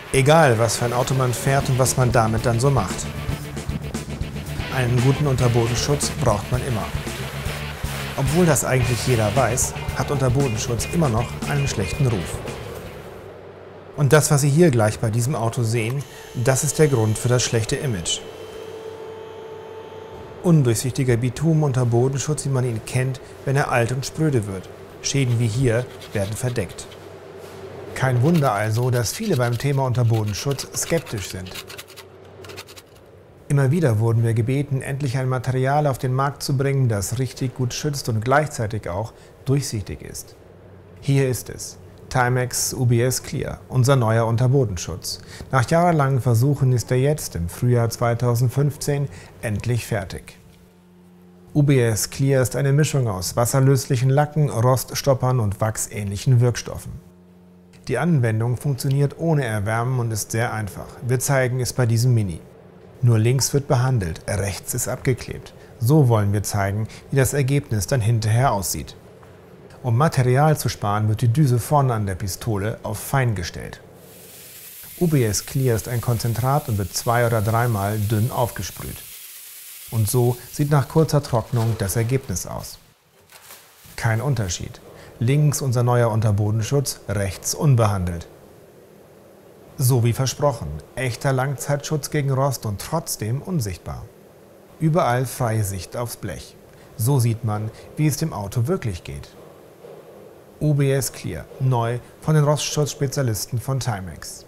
Egal, was für ein Auto man fährt und was man damit dann so macht. Einen guten Unterbodenschutz braucht man immer. Obwohl das eigentlich jeder weiß, hat Unterbodenschutz immer noch einen schlechten Ruf. Und das, was Sie hier gleich bei diesem Auto sehen, das ist der Grund für das schlechte Image. Undurchsichtiger Bitumen-Unterbodenschutz, wie man ihn kennt, wenn er alt und spröde wird. Schäden wie hier werden verdeckt. Kein Wunder also, dass viele beim Thema Unterbodenschutz skeptisch sind. Immer wieder wurden wir gebeten, endlich ein Material auf den Markt zu bringen, das richtig gut schützt und gleichzeitig auch durchsichtig ist. Hier ist es. Timex UBS Clear, unser neuer Unterbodenschutz. Nach jahrelangen Versuchen ist er jetzt im Frühjahr 2015 endlich fertig. UBS Clear ist eine Mischung aus wasserlöslichen Lacken, Roststoppern und wachsähnlichen Wirkstoffen. Die Anwendung funktioniert ohne Erwärmen und ist sehr einfach. Wir zeigen es bei diesem Mini. Nur links wird behandelt, rechts ist abgeklebt. So wollen wir zeigen, wie das Ergebnis dann hinterher aussieht. Um Material zu sparen, wird die Düse vorne an der Pistole auf fein gestellt. UBS Clear ist ein Konzentrat und wird 2- oder 3-mal dünn aufgesprüht. Und so sieht nach kurzer Trocknung das Ergebnis aus. Kein Unterschied. Links unser neuer Unterbodenschutz, rechts unbehandelt. So wie versprochen, echter Langzeitschutz gegen Rost und trotzdem unsichtbar. Überall freie Sicht aufs Blech. So sieht man, wie es dem Auto wirklich geht. UBS Clear, neu von den Rostschutzspezialisten von Timex.